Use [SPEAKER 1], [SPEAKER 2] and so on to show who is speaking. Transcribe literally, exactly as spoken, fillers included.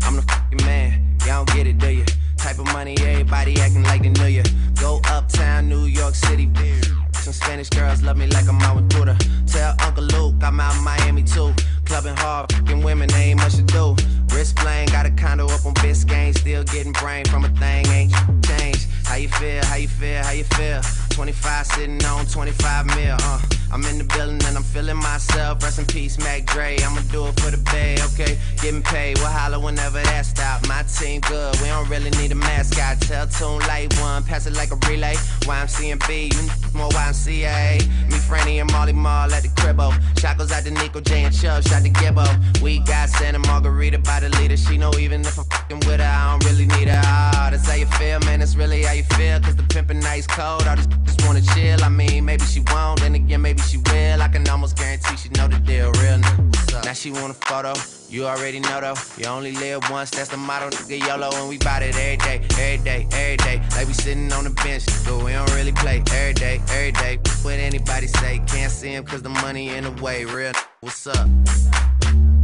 [SPEAKER 1] I'm the fucking man, y'all don't get it, do you? Type of money, everybody acting like they knew you. Go uptown, New York City, some Spanish girls love me like I'm out with Buddha. Tell Uncle Luke I'm out in Miami too. Clubbing hard, fucking women, they ain't much to do. Wrist playing, got a condo up on Biscayne. Still getting brain from a thing, ain't changed. How you feel, how you feel, how you feel? twenty-five sitting on twenty-five mil, uh I'm in the building and I'm feeling myself. Rest in peace, Mac Dre, I'ma do it for the bay, okay? Getting paid, we'll holler whenever that stop. My team good, we don't really need a mascot. Tell Tune Light One, pass it like a relay. Y M C and B, you more Y M C A. Me, Franny, and Molly Mall at the cribbo. Shot goes out to Nico, J, and Chubb, shot to Gibbo. We got Santa Margarita by the leader. She know even if I'm fucking with her, I don't really need her. Ah, oh, that's how you feel, man, that's really how you feel. Cause the pimpin' nice cold, all this just wanna chill. I mean, maybe she won't, then again, maybe she will. I can almost guarantee she know the deal, real nigga. Now she want a photo, you already know though. You only live once, that's the motto, nigga, YOLO. And we bout it every day, every day, every day. Like we sitting on the bench, but we don't really play. Every day, every day, what anybody say. Can't see him cause the money in the way, real nigga, what's up?